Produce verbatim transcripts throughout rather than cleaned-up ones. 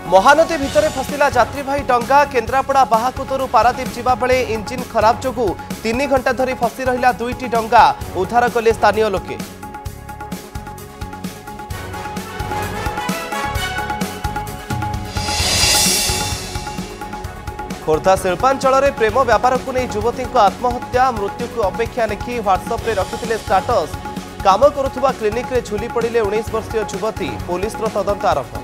महानदी भितर फसिला यात्रीवाही डंगा केन्द्रापड़ा बाहाकुतरू पारादीप जावा बेले इंजिन खराब जोगु तीन घंटा धरी फसी रहिला दुईटी डंगा उद्धार कले स्थानीय लोके। खोर्धा शिल्पांचल में प्रेम व्यापार को नहीं युवती आत्महत्या मृत्यु को अपेक्षा लिखि व्हाट्सएप रे रखिथिले स्टाटस। काम करुवा क्लिनिक रे झुली पड़िले उन्नीस वर्षीय युवती पुलिस तदंत आरंभ।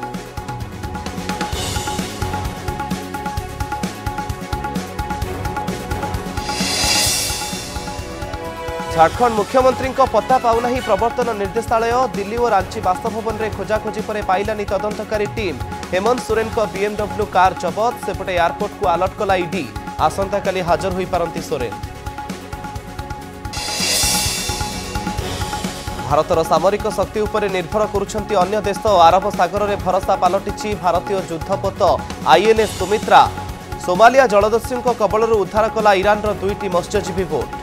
झारखंड मुख्यमंत्री पत्ता पाउना प्रवर्तन निर्देशालय दिल्ली और रांची बासभवन में खोजाखोजी पर पाइलानी तदंतकारी टीम। हेमंत सोरेन को बीएमडब्ल्यू कार जबत सेपटे एयरपोर्ट को अलर्ट कला ईडी आसंता काली हाजर होई पारंती सोरेन। भारतर सामरिक शक्ति उपर निर्भर करुछंती अन्य देश अरब सागर में भरोसा पलटिछि भारतीय युद्धपोत आईएनएस सुमित्रा। सोमालिया जलदस्युଙ୍କ कबलରୁ उद्धार कला ईरान दुईटी मत्स्यजीवी बोट।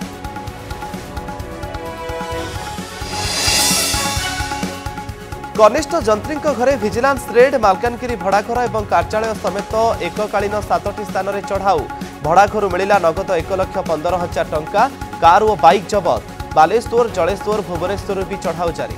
कनिष्ठ जंत्री घरे विजिलेंस रेड मालकानगिरी भड़ाघर और कार्यालय समेत एककालीन सातटी स्थान में चढ़ाऊ। भड़ाघर मिला नगद एक लक्ष पंदर हजार टंका कार और बाइक जबत। बालेश्वर जलेश्वर भुवनेश्वर भी चढ़ाऊ जारी।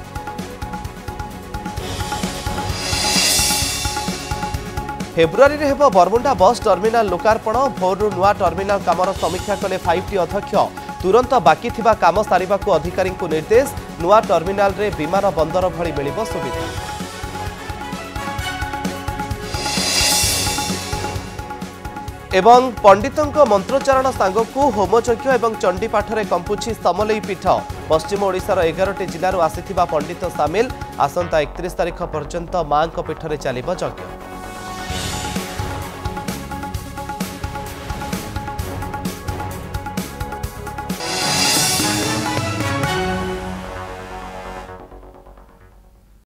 फेब्रुआरी में हेब बरमुंडा बस टर्मिनाल लोकार्पण। भोरु नुआ टर्मिनाल कामर समीक्षा कले फाइव टी अध्यक्ष। तुरंत बाकी थिबा काम सारिबा को अधिकारी को निर्देश। नुआ टर्मिनाल रे विमान बंदर भली मिलिबो सुविधा। एवं पंडितों मंत्रोच्चारण सांगकु होमयज्ञ एवं चंडीपाठ रे कंपुछि समलेई पीठ। पश्चिम ओडिशार एगारटी जिलूर आसिथिबा पंडित सामिल। आसंता एकतीस तारिख पर्यंत मां पीठ रे चलिबो यज्ञ।